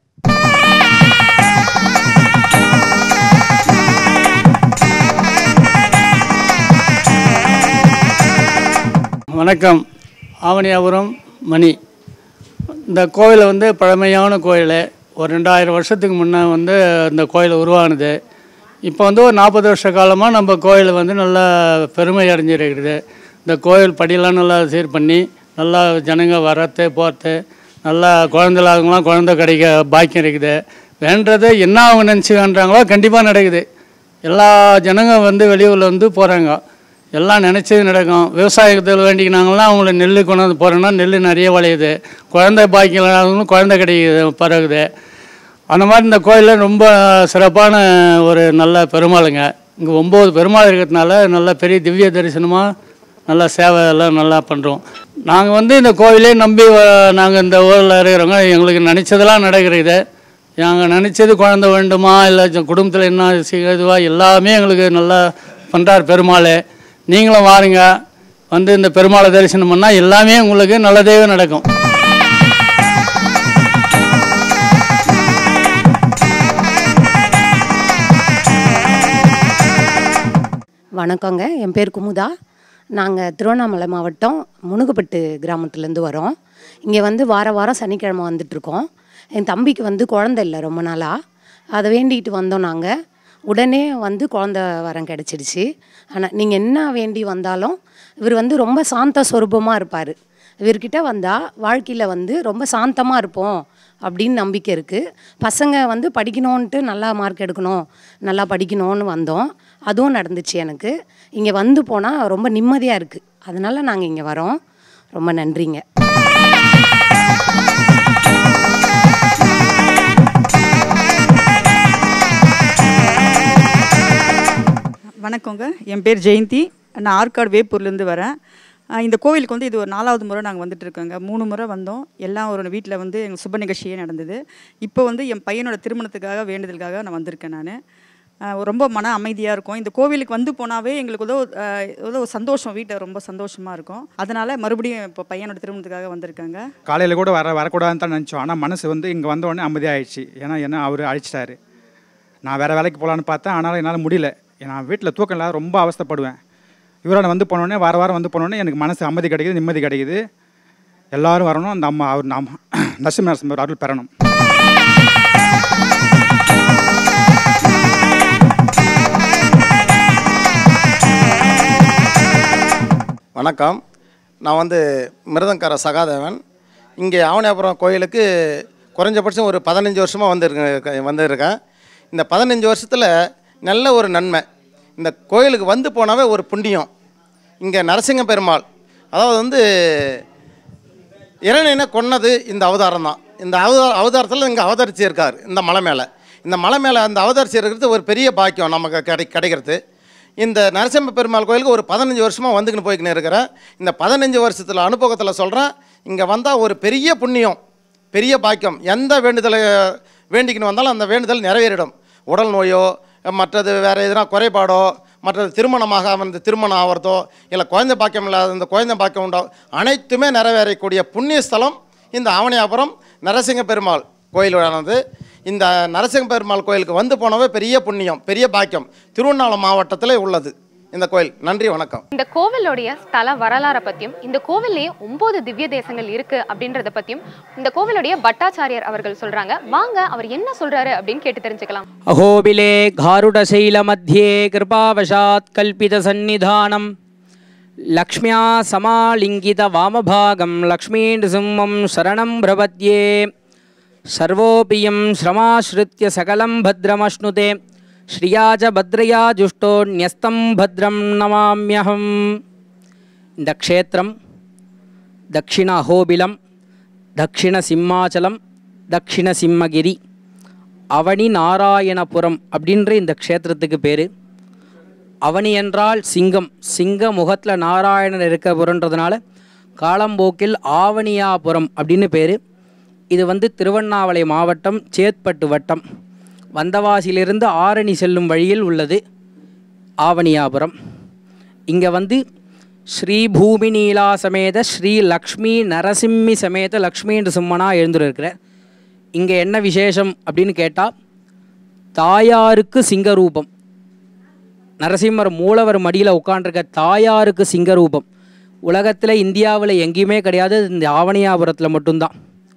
வணக்கம். ஆவணியாபுரம் மணி. இந்த கோயில் வந்து பழமையான கோயில். ஒரு ரெண்டாயிரம் வருஷத்துக்கு முன்னே வந்து இந்த கோயில் உருவானது. இப்போ வந்து ஒரு நாற்பது வருஷ காலமாக நம்ம கோயில் வந்து நல்லா பெருமை அடைஞ்சிருக்கிறது. இந்த கோயில் படியெல்லாம் நல்லா சீர் பண்ணி நல்லா ஜனங்க வரத்து போகிறது, நல்லா குழந்தை இல்லாதவங்களாம் குழந்தை கிடைக்க பாக்கியம் இருக்குது. வேண்டது என்ன அவங்க நினச்சி வேண்டாங்களோ கண்டிப்பாக நடக்குது. எல்லா ஜனங்க வந்து வெளியூரில் வந்து போகிறாங்க, எல்லாம் நினச்சது நடக்கும். விவசாயத்தில் வேண்டிக்கினாங்களாம் அவங்கள நெல் கொண்டாந்து போகிறோன்னா நெல் நிறைய விளையுது. குழந்தை பாக்கியம் இல்லாதவங்களும் குழந்தை கிடைக்குது, பரவுது. அந்த மாதிரி இந்த கோயிலில் ரொம்ப சிறப்பான ஒரு நல்ல பெருமாளுங்க. இங்கே ஒம்பது பெருமாள் இருக்கிறதுனால நல்ல பெரிய திவ்ய தரிசனமாக நல்லா சேவை எல்லாம் நல்லா பண்ணுறோம். நாங்கள் வந்து இந்த கோயிலே நம்பி நாங்கள் இந்த ஊரில் இருக்கிறவங்க எங்களுக்கு நினச்சதெல்லாம் நடக்கிறது. நாங்கள் நினச்சது குழந்தை வேண்டுமா இல்லை குடும்பத்தில் என்ன இதுவா எல்லாமே எங்களுக்கு நல்லா பண்ணுறார் பெருமாள். நீங்களும் வாருங்க, வந்து இந்த பெருமாளை தரிசனம் பண்ணால் எல்லாமே உங்களுக்கு நல்லதே நடக்கும். வணக்கங்க, என் பேர் குமுதா. நாங்கள் திருவண்ணாமலை மாவட்டம் முனுகுப்பட்டு கிராமத்துலேருந்து வரோம். இங்கே வந்து வார வாரம் சனிக்கிழமை வந்துட்டுருக்கோம். என் தம்பிக்கு வந்து குழந்தை இல்லை ரொம்ப நாளாக, அதை வேண்டிக்கிட்டு வந்தோம். நாங்கள் உடனே வந்து குழந்த வரம் கிடச்சிடுச்சு. ஆனால் நீங்கள் என்ன வேண்டி வந்தாலும் இவர் வந்து ரொம்ப சாந்த ஸ்வரூபமாக இருப்பார். இவர்கிட்ட வந்தால் வாழ்க்கையில் வந்து ரொம்ப சாந்தமாக இருப்போம் அப்படின்னு நம்பிக்கை இருக்குது. பசங்க வந்து படிக்கணுன்ட்டு நல்லா மார்க் எடுக்கணும், நல்லா படிக்கணும்னு வந்தோம். அதுவும் நடந்துச்சு எனக்கு. இங்கே வந்து போனால் ரொம்ப நிம்மதியாக இருக்குது. அதனால் நாங்கள் இங்கே வரோம். ரொம்ப நன்றிங்க. வணக்கங்க, என் பேர் ஜெயந்தி. நான் ஆற்காடு வேப்பூர்லேருந்து வரேன். இந்த கோவிலுக்கு வந்து இது ஒரு நாலாவது முறை நாங்கள் வந்துட்டுருக்கோங்க. மூணு முறை வந்தோம். எல்லாம் ஒரு வீட்டில் வந்து எங்கள் சுப நிகழ்ச்சியே நடந்தது. இப்போ வந்து என் பையனோட திருமணத்துக்காக வேண்டுதலுக்காக நான் வந்திருக்கேன். நான் ரொம்ப மன அமைதியாக இருக்கும். இந்த கோவிலுக்கு வந்து போனாவே எங்களுக்கு ஏதோ ஏதோ ஒரு சந்தோஷம், வீட்டை ரொம்ப சந்தோஷமாக இருக்கும். அதனால் மறுபடியும் இப்போ பையனோட திருமணத்துக்காக வந்திருக்காங்க. காலையில் கூட வர வரக்கூடாதுன்னு தான் நினச்சோம். ஆனால் மனசு வந்து இங்கே வந்த உடனே அமைதியாகிடுச்சு. ஏன்னா என்ன அவர் அழைச்சிட்டாரு. நான் வேறு வேலைக்கு போகலான்னு பார்த்தேன், ஆனாலும் என்னால் முடியல. நான் வீட்டில் தூக்கம் இல்லாத ரொம்ப அவஸ்தைப்படுவேன். இவரோட வந்து போனோடனே வார வாரம் வந்து போனோடனே எனக்கு மனசு அமைதி கிடைக்குது, நிம்மதி கிடைக்குது. எல்லோரும் வரணும். அந்த அம்மா அவர் நாம் நரசிம்ம நரசிம்மர் அருள் பெறணும். வணக்கம், நான் வந்து மிருதங்கார சகாதேவன். இங்கே ஆவணியாபுரம் கோயிலுக்கு குறைஞ்சபட்சம் ஒரு பதினஞ்சு வருஷமாக வந்துருக்கேன் வந்துருக்கேன் இந்த பதினஞ்சு வருஷத்தில் நல்ல ஒரு நன்மை. இந்த கோயிலுக்கு வந்து போனாவே ஒரு புண்ணியம். இங்கே நரசிங்க பெருமாள், அதாவது வந்து இரணியனை கொன்னது இந்த அவதாரம் தான். இந்த அவதார அவதாரத்தில் இங்கே அவதரிச்சு இருக்கார். இந்த மலை மேலே இந்த மலை மேலே அந்த அவதரிச்சு இருக்கிறது ஒரு பெரிய பாக்கியம் நமக்கு கிடை கிடைக்கிறது இந்த நரசிம்ம பெருமாள் கோயிலுக்கு ஒரு பதினஞ்சு வருஷமாக வந்துக்கின்னு போய்க்கின்னு இருக்கிறேன். இந்த பதினஞ்சு வருஷத்தில் அனுபவத்தில் சொல்கிறேன், இங்கே வந்தால் ஒரு பெரிய புண்ணியம், பெரிய பாக்கியம். எந்த வேண்டுதலை வேண்டிக்கின்னு வந்தாலும் அந்த வேண்டுதல் நிறைவேறிடும். உடல் நோயோ, மற்றது வேறு எதுனா குறைபாடோ, மற்றது திருமணமாக வந்து திருமணம் ஆகிறதோ, இல்லை குழந்தை பாக்கியம் இல்லாத இந்த குழந்தை பாக்கியம் உண்டோ, அனைத்துமே நிறைவேறக்கூடிய புண்ணிய ஸ்தலம் இந்த ஆவணியாபுரம் நரசிங்க பெருமாள் கோயிலானது. இந்த நரசிங்க பெருமாள் கோயிலுக்கு வந்து போனவே பெரிய புண்ணியம், பெரிய பாக்கியம் திருவண்ணாமலை மாவட்டத்தில் உள்ளது இந்த கோயில். நன்றி, வணக்கம். இந்த கோவிலுடைய ஸ்தல வரலாறை பற்றியும், இந்த கோவிலே ஒன்பது திவ்ய தேசங்கள் இருக்கு அப்படின்றத பற்றியும் இந்த கோவிலுடைய பட்டாச்சாரியர் அவர்கள் சொல்றாங்க. வாங்க அவர் என்ன சொல்றாரு அப்படின்னு கேட்டு தெரிஞ்சுக்கலாம். அஹோபிலே காருடசைல மத்தியே கிருபாவசாத் கல்பித சந்நிதானம் லக்ஷ்மியா சமாலிங்கித வாமபாகம் லக்ஷ்மீ நிருசிம்மம் சரணம் பிரபத்யே சர்வோபியம் ஸ்ரமாஸ்ருத்ய சகலம் பத்ரமஷ்ணுதே ஸ்ரீயாஜ பத்ரயா ஜுஷ்டோ ன்யஸ்தம் பத்ரம் நமாம்யஹம். இந்த க்ஷேத்திரம் தக்ஷிண அஹோபிலம், தக்ஷிண சிம்மாச்சலம், தக்ஷிண சிம்மகிரி, அவனி நாராயணபுரம் அப்படின்ற இந்த க்ஷேத்திரத்துக்கு பேர். அவனி என்றால் சிங்கம், சிங்க முகத்தில் நாராயணன் இருக்க புறன்றதுனால காலம்போக்கில் ஆவணியாபுரம் அப்படின்னு பேர். இது வந்து திருவண்ணாமலை மாவட்டம் சேத்பட்டு வட்டம் வந்தவாசியிலிருந்து ஆரணி செல்லும் வழியில் உள்ளது ஆவணியாபுரம். இங்கே வந்து ஸ்ரீ பூமி நீலா சமேத ஸ்ரீ லக்ஷ்மி நரசிம்மி சமேத லக்ஷ்மி நிருசிம்மனாக எழுந்துருக்கிறார். இங்கே என்ன விசேஷம் அப்படின்னு கேட்டால், தாயாருக்கு சிங்கரூபம். நரசிம்மர் மூலவர் மடியில் உட்காண்டிருக்க தாயாருக்கு சிங்கரூபம் உலகத்தில் இந்தியாவில் எங்கேயுமே கிடையாது, இந்த ஆவணியாபுரத்தில் மட்டும்தான்.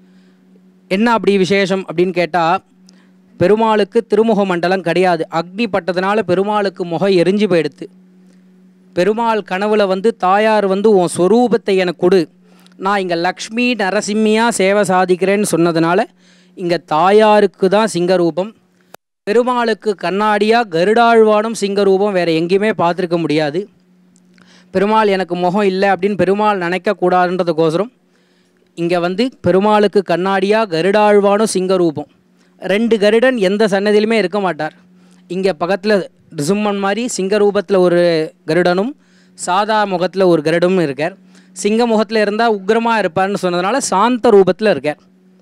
என்ன அப்படி விசேஷம் அப்படின்னு கேட்டால், பெருமாளுக்கு திருமுக மண்டலம் கிடையாது. அக்னி பட்டதுனால பெருமாளுக்கு முகம் எரிஞ்சு போயிடுது. பெருமாள் கனவுல வந்து தாயார் வந்து உன் ஸ்வரூபத்தை எனக்கு கொடு, நான் இங்கே லக்ஷ்மி நரசிம்மியாக சேவை சாதிக்கிறேன்னு சொன்னதுனால இங்கே தாயாருக்கு தான் சிங்கரூபம். பெருமாளுக்கு கண்ணாடியாக கருடாழ்வானும் சிங்கரூபம் வேறு எங்கேயுமே பார்த்துருக்க முடியாது. பெருமாள் எனக்கு முகம் இல்லை அப்படின்னு பெருமாள் நினைக்கக்கூடாதுன்றதுக்கோசரம் இங்கே வந்து பெருமாளுக்கு கண்ணாடியாக கருடாழ்வானும் சிங்கரூபம். ரெண்டு கருடன் எந்த சன்னதியிலுமே இருக்க மாட்டார். இங்கே பக்கத்தில் நிருசிம்மன் மாதிரி சிங்கரூபத்தில் ஒரு கருடனும் சாதா முகத்தில் ஒரு கருடனும் இருக்கார். சிங்க முகத்தில் இருந்தால் உக்ரமாக இருப்பார்னு சொன்னதுனால சாந்த ரூபத்தில் இருக்கார்.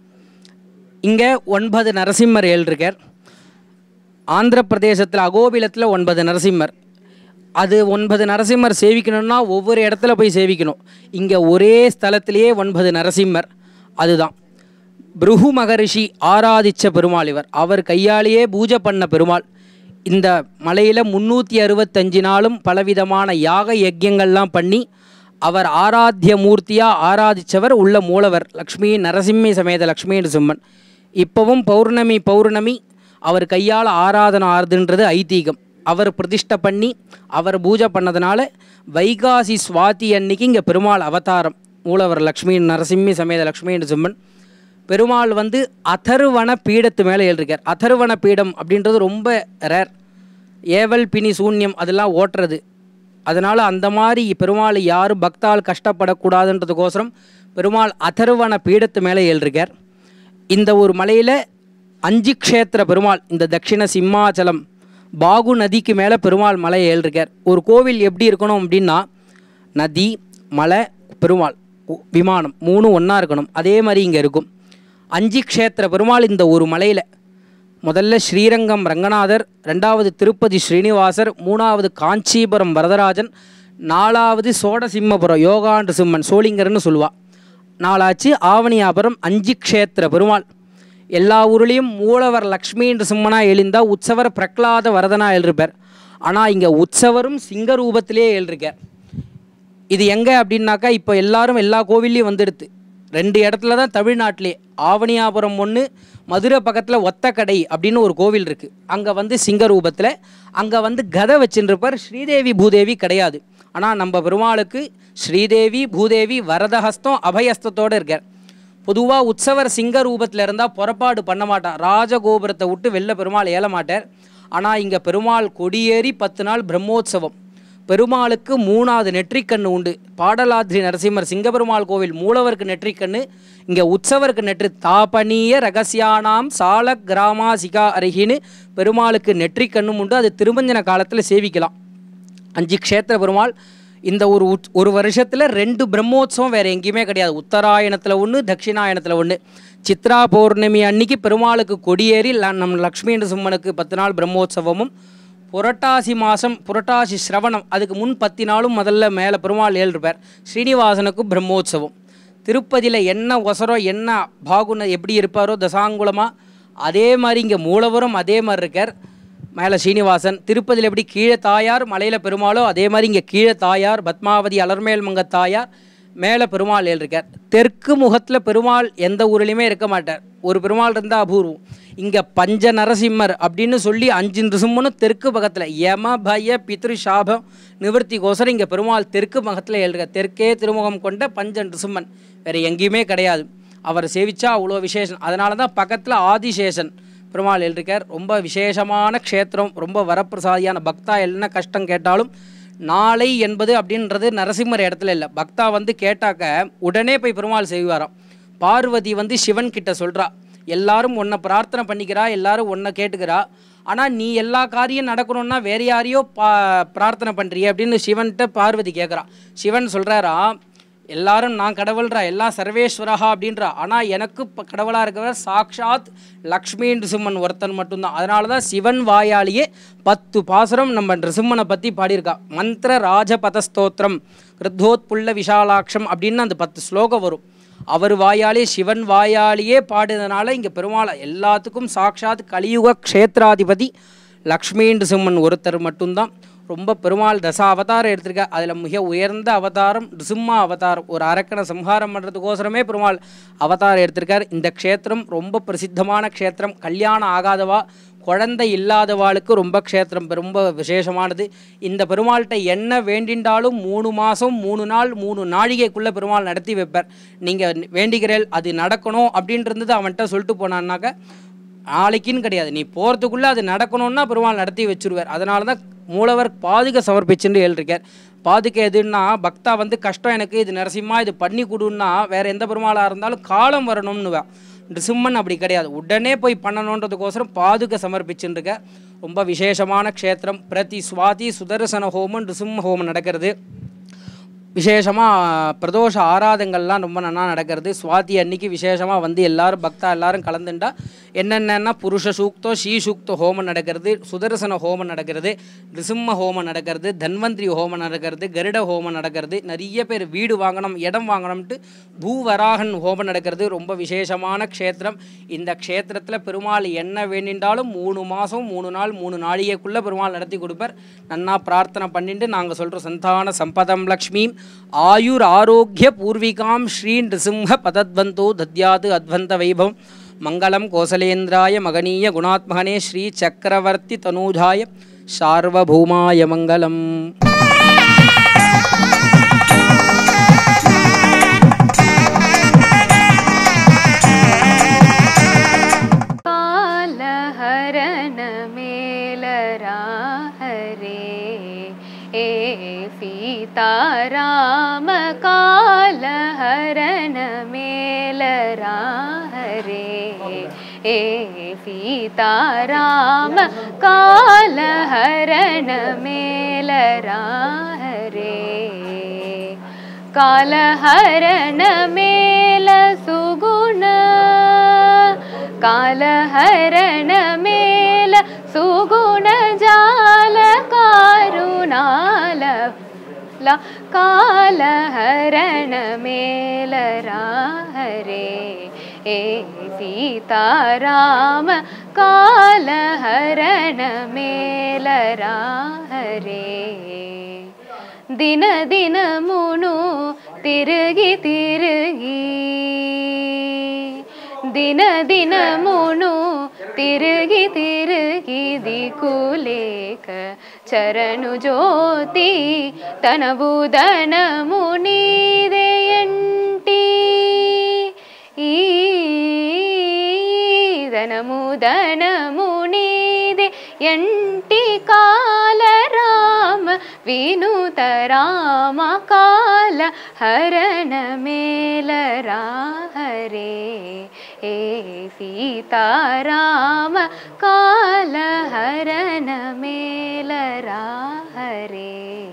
இங்கே ஒன்பது நரசிம்மர் ஏழு இருக்கார். ஆந்திர பிரதேசத்தில் அகோபிலத்தில் ஒன்பது நரசிம்மர். அது ஒன்பது நரசிம்மர் சேவிக்கணும்னா ஒவ்வொரு இடத்துல போய் சேவிக்கணும். இங்கே ஒரே ஸ்தலத்திலேயே ஒன்பது நரசிம்மர். அதுதான் பிருகு மகரிஷி ஆராதித்த பெருமாள். இவர் அவர் கையாலேயே பூஜை பண்ண பெருமாள். இந்த மலையில் முந்நூற்றி அறுபத்தஞ்சு நாளும் பலவிதமான யாக யஜ்யங்கள்லாம் பண்ணி அவர் ஆராத்திய மூர்த்தியாக ஆராதித்தவர் உள்ள மூலவர் லக்ஷ்மி நரசிம்மி சமேத லக்ஷ்மி நரசிம்மன். இப்போவும் பௌர்ணமி பௌர்ணமி அவர் கையால் ஆராதனை ஆறுதுன்றது ஐதீகம். அவர் பிரதிஷ்டை பண்ணி அவர் பூஜை பண்ணதுனால வைகாசி சுவாதி அன்னைக்கு இங்கே பெருமாள் அவதாரம் மூலவர் லக்ஷ்மி நரசிம்மி சமேத லக்ஷ்மி நரசிம்மன். பெருமாள் வந்து அதர்வன பீடத்து மேலே எழுதிருக்கார். அதர்வன பீடம் அப்படின்றது ரொம்ப ரேர். ஏவல் பிணி சூன்யம் அதெல்லாம் ஓட்டுறது. அதனால் அந்த மாதிரி பெருமாள் யாரும் பக்தால் கஷ்டப்படக்கூடாதுன்றதுக்கோசரம் பெருமாள் அதர்வன பீடத்து மேலே எழுதிருக்கார். இந்த ஒரு மலையில் அஞ்சு க்ஷேத்திர பெருமாள், இந்த தட்சிண சிம்மாச்சலம் பாகு நதிக்கு மேலே பெருமாள் மலை ஏறிருக்கார். ஒரு கோவில் எப்படி இருக்கணும் அப்படின்னா நதி, மலை, பெருமாள், விமானம் மூணு ஒன்றா இருக்கணும். அதே மாதிரி இங்கே இருக்கும். அஞ்சு க்ஷேத்திர பெருமாள் இந்த ஒரு மலையில். முதல்ல ஸ்ரீரங்கம் ரங்கநாதர், ரெண்டாவது திருப்பதி ஸ்ரீனிவாசர், மூணாவது காஞ்சிபுரம் வரதராஜன், நாலாவது சோடசிம்மபுரம் யோகாண்டு சிம்மன் சோளிங்கர்னு சொல்லுவாள். நாலாச்சு ஆவணியாபுரம். அஞ்சு க்ஷேத்திர பெருமாள். எல்லா ஊர்லேயும் மூலவர் லக்ஷ்மி சிம்மனாக எழுந்தால் உற்சவர் பிரகலாத வரதனாக எழுதிருப்பார். ஆனால் இங்கே உற்சவரும் சிங்க ரூபத்திலே எழுதிருக்கார். இது எங்கே அப்படின்னாக்கா இப்போ எல்லாரும் எல்லா கோவில்லையும் வந்துடுது. ரெண்டு இடத்துல தான் தமிழ்நாட்டிலே. ஆவணியாபுரம் ஒன்று, மதுரை பக்கத்தில் ஒத்தக்கடை அப்படின்னு ஒரு கோவில் இருக்குது. அங்கே வந்து சிங்க ரூபத்தில் அங்கே வந்து கதை வச்சுருப்பார். ஸ்ரீதேவி பூதேவி கிடையாது. ஆனால் நம்ம பெருமாளுக்கு ஸ்ரீதேவி பூதேவி வரதஹஸ்தம் அபயஸ்தத்தோடு இருக்கார். பொதுவாக உற்சவர் சிங்க ரூபத்தில் இருந்தால் புறப்பாடு பண்ண மாட்டார். ராஜகோபுரத்தை விட்டு வெளில பெருமாள் ஏல மாட்டார். ஆனால் இங்கே பெருமாள் கொடியேறி பத்து நாள் பிரம்மோற்சவம். பெருமாளுக்கு மூணாவது நெற்றிக்கண்ணு உண்டு. பாடலாத்ரி நரசிம்மர் சிங்கபெருமாள் கோவில் மூலவருக்கு நெற்றிக்கண்ணு, இங்கே உற்சவருக்கு நெற்றி. தாபனீய ரகசியானாம் சால கிராமா சிகா அருகின்னு பெருமாளுக்கு நெற்றிக்கண்ணும் உண்டு. அது திருமஞ்சன காலத்தில் சேவிக்கலாம். அஞ்சு க்ஷேத்திர பெருமாள். இந்த ஒரு ஒரு வருஷத்தில் ரெண்டு பிரம்மோத்சவம் வேறு எங்கேயுமே கிடையாது. உத்தராயணத்தில் ஒன்று, தட்சிணாயணத்தில் ஒன்று. சித்ரா பௌர்ணமி அன்னைக்கு பெருமாளுக்கு கொடியேறி நம் லக்ஷ்மி நரசிம்மனுக்கு பத்து நாள் பிரம்மோத்சவமும், புரட்டாசி மாதம் புரட்டாசி ஸ்ரவணம் அதுக்கு முன் பத்து நாளும் முதல்ல மேலே பெருமாள் ஏழுருப்பார். ஸ்ரீனிவாசனுக்கு பிரம்மோத்சவம். திருப்பதியில் என்ன ஒசரம் என்ன பாகுன எப்படி இருப்பாரோ தசாங்குலமாக அதே மாதிரி இங்கே மூலவரும் அதே மாதிரி இருக்கார். மேலே ஸ்ரீனிவாசன். திருப்பதியில் எப்படி கீழே தாயார் மலையில் பெருமாளோ அதே மாதிரி இங்கே கீழே தாயார் பத்மாவதி அலர்மேல் மங்க தாயார், மேலே பெருமாள் ஏழுருக்கார். தெற்கு முகத்தில் பெருமாள் எந்த ஊர்லேயுமே இருக்க மாட்டார். ஒரு பெருமாள் இருந்தால் அபூர்வம். இங்கே பஞ்ச நரசிம்மர் அப்படின்னு சொல்லி அஞ்சு நரசிம்மனும் தெற்கு பக்கத்தில் யம பய பித்ரு சாபம் நிவர்த்தி கோசரம் இங்கே பெருமாள் தெற்கு பக்கத்தில் எழுதுறார். தெற்கே திருமுகம் கொண்ட பஞ்ச நரசிம்மன் வேறு எங்கேயுமே கிடையாது. அவர் சேவிச்சா அவ்வளோ விசேஷம். அதனால தான் பக்கத்தில் ஆதிசேஷன் பெருமாள் எழுதிருக்கார். ரொம்ப விசேஷமான க்ஷேத்திரம். ரொம்ப வரப்பிரசாதியான பக்தா என்ன கஷ்டம் கேட்டாலும் நாளை என்பது அப்படின்றது நரசிம்மர் இடத்துல இல்லை. பக்தா வந்து கேட்டாக்க உடனே போய் பெருமாள் செய்வாராம். பார்வதி வந்து சிவன் கிட்ட சொல்கிறா, எல்லாரும் உன்னை பிரார்த்தனை பண்ணிக்கிறா, எல்லாரும் உன்னை கேட்டுக்கிறா, ஆனால் நீ எல்லா காரியம் நடக்கணும்னா வேறு யாரையோ பா பிரார்த்தனை பண்ணுறிய அப்படின்னு சிவன்கிட்ட பார்வதி கேட்குறா. சிவன் சொல்கிறாரா, எல்லாரும் நான் கடவுள்றா, எல்லாம் சர்வேஸ்வரஹா அப்படின்றா, ஆனால் எனக்கு இப்போ கடவுளாக இருக்கிறவர் சாக்ஷாத் லக்ஷ்மி நரசிம்மன் ஒருத்தன் மட்டும்தான். அதனால தான் சிவன் வாயாலேயே பத்து பாசுரம் நம்ம நரசிம்மனை பற்றி பாடியிருக்கா. மந்திர ராஜபதஸ்தோத்திரம் கிருத்தோத் புல்ல விஷாலாட்சம் அப்படின்னு அந்த பத்து ஸ்லோகம் வரும். அவர் வாயாலே சிவன் வாயாலேயே பாடுறதுனால இங்கே பெருமாளை எல்லாத்துக்கும் சாக்ஷாத் கலியுக க்ஷேத்ராதிபதி லக்ஷ்மி நரசிம்மன் ஒருத்தர் மட்டும்தான். ரொம்ப பெருமாள் தசா அவதாரம் எடுத்திருக்கா. அதில் மிக உயர்ந்த அவதாரம் நிருசிம்ம அவதாரம். ஒரு அரக்கனை சம்ஹாரம் பண்ணுறதுக்கோசரமே பெருமாள் அவதாரம் எடுத்திருக்கார். இந்த க்ஷேத்திரம் ரொம்ப பிரசித்தமான க்ஷேத்திரம். கல்யாணம் ஆகாதவா குழந்தை இல்லாதவாளுக்கு ரொம்ப க்ஷேத்திரம் ரொம்ப விசேஷமானது. இந்த பெருமாள்கிட்ட என்ன வேண்டின்றாலும் மூணு மாதம் மூணு நாள் மூணு நாழிகைக்குள்ளே பெருமாள் நடத்தி வைப்பார். நீங்கள் வேண்டிக்கிறேன் அது நடக்கணும் அப்படின்றது அவன்கிட்ட சொல்லிட்டு போனான்னாக்க நாளைக்குன்னு கிடையாது, நீ போகிறதுக்குள்ளே அது நடக்கணும்னா பெருமாள் நடத்தி வச்சுருவார். அதனால தான் மூலவர் பாதுகை சமர்ப்பிச்சுன்னு எழுதிருக்கார். பாதுகை எதுன்னா பக்தா வந்து கஷ்டம் எனக்கு இது நரசிம்மா இது பண்ணி கொடுன்னா வேறு எந்த பெருமாளாக இருந்தாலும் காலம் வரணும்னுவா. நிருசிம்மன் அப்படி கிடையாது, உடனே போய் பண்ணணுன்றதுக்கோசரம் பாதுகை சமர்ப்பிச்சுன்னு இருக்க. ரொம்ப விசேஷமான க்ஷேத்திரம். பிரதி சுவாதி சுதர்சன ஹோமம் நிருசிம்ம ஹோமம் நடக்கிறது. விசேஷமாக பிரதோஷ ஆராதங்கள்லாம் ரொம்ப நல்லா நடக்கிறது. சுவாதி அன்னைக்கு விசேஷமாக வந்து எல்லாரும் பக்தா எல்லாரும் கலந்துண்டா என்னென்னா புருஷ சூக்தம் ஸ்ரீ சூக்த ஹோமம் நடக்கிறது, சுதர்சன ஹோமம் நடக்கிறது, நிருசிம்ம ஹோமம் நடக்கிறது, தன்வந்திரி ஹோமம் நடக்கிறது, கருட ஹோமம் நடக்கிறது. நிறைய பேர் வீடு வாங்கணும் இடம் வாங்கணும்ட்டு பூவராகன் ஹோமம் நடக்கிறது. ரொம்ப விசேஷமான க்ஷேத்திரம். இந்த க்ஷேத்திரத்தில் பெருமாள் என்ன வேண்டின்றாலும் மூணு மாதம் மூணு நாள் மூணு நாளிகைக்குள்ளே பெருமாள் நடத்தி கொடுப்பார். நன்னா பிரார்த்தனை பண்ணிட்டு நாங்கள் சொல்கிறோம் சந்தான சம்பதம் லக்ஷ்மீம் ஆயுர் ஆரோக்கிய பூர்விகாம் ஸ்ரீ நிருசிம்ஹ பதத்வந்தோ தத்யாது அத்வந்த வைபவம் மங்களம் கோசலேந்திராய மகனீய குணாத்மகனே ஸ்ரீ சக்கரவர்த்தி தனூஜாய சார்வபௌமாய மங்களம். காலஹரண மேலரா ஹரே ஏ சீதாராம காலஹரண மேலரா ஹரே ஏ சீதாராம காலஹரண மேலரா ஹரே காலஹரண மேல சுகுண காலஹரண மேல சுகுண ஜால காருணால காலஹரண மேல ராஹரே ஏ சீதாராம காலஹரண மேல ராஹரே ದಿನ ದಿನ ಮುನು ತಿರುಗಿ ತಿರುಗಿ ದಿನ ದಿನ ಮುನು ತಿರುಗಿ ತಿರುಗಿ ದಿಕುಲೇಕ ಚರಣು ಜ್ಯೋತಿ ತನಬುದನ ಮುನಿದೆಯಂಟಿ ಈ ದನಮುದನ ಮುನಿದೆ ಎಂಟಿ ಕಾಲ ರಾಮ ವಿನುತ ರಾಮ ಕಾಲ ಹರಣ ಮೇಲ ರಾಹರೇ ಏ ಸೀತಾರಾಮ ಕಾಲ ಹರಣ ಮೇಲ ರಾಹರೇ.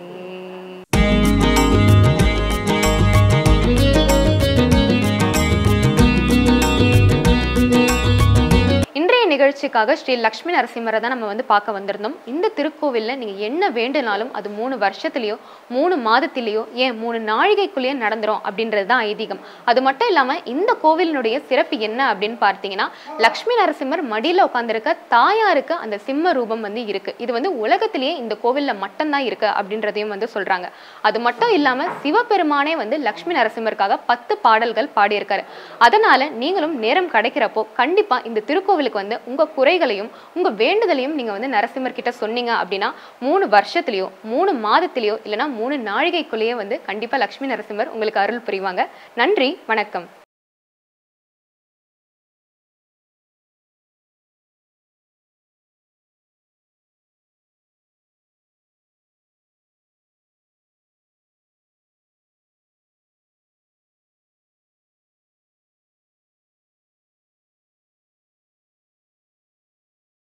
இன்றைய நிகழ்ச்சிக்காக ஸ்ரீ லக்ஷ்மி நரசிம்மரை தான் நம்ம வந்து பார்க்க வந்திருந்தோம். இந்த திருக்கோவிலில் நீங்கள் என்ன வேண்டுனாலும் அது மூணு வருஷத்துலேயோ மூணு மாதத்திலேயோ ஏன் மூணு நாழிகைக்குள்ளேயே நடந்துரும் அப்படின்றது தான் ஐதீகம். அது மட்டும் இல்லாமல் இந்த கோவிலினுடைய சிறப்பு என்ன அப்படின்னு பார்த்தீங்கன்னா, லக்ஷ்மி நரசிம்மர் மடியில் உட்காந்துருக்க தாயாருக்கு அந்த சிம்ம ரூபம் வந்து இருக்குது. இது வந்து உலகத்திலேயே இந்த கோவிலில் மட்டும்தான் இருக்குது அப்படின்றதையும் வந்து சொல்கிறாங்க. அது மட்டும் இல்லாமல் சிவபெருமானே வந்து லக்ஷ்மி நரசிம்மருக்காக பத்து பாடல்கள் பாடியிருக்காரு. அதனால் நீங்களும் நேரம் கிடைக்கிறப்போ கண்டிப்பாக இந்த திருக்கோவிலுக்கு வந்து உங்க குறைகளையும் உங்க வேண்டுதலையும் நீங்க வந்து நரசிம்மர் கிட்ட சொன்னீங்க அப்படின்னா மூணு வருஷத்துலயோ மூணு மாதத்திலயோ இல்லைன்னா மூணு நாழிகைக்குள்ளேயே வந்து கண்டிப்பா லக்ஷ்மி நரசிம்மர் உங்களுக்கு அருள் புரிவாங்க. நன்றி, வணக்கம்.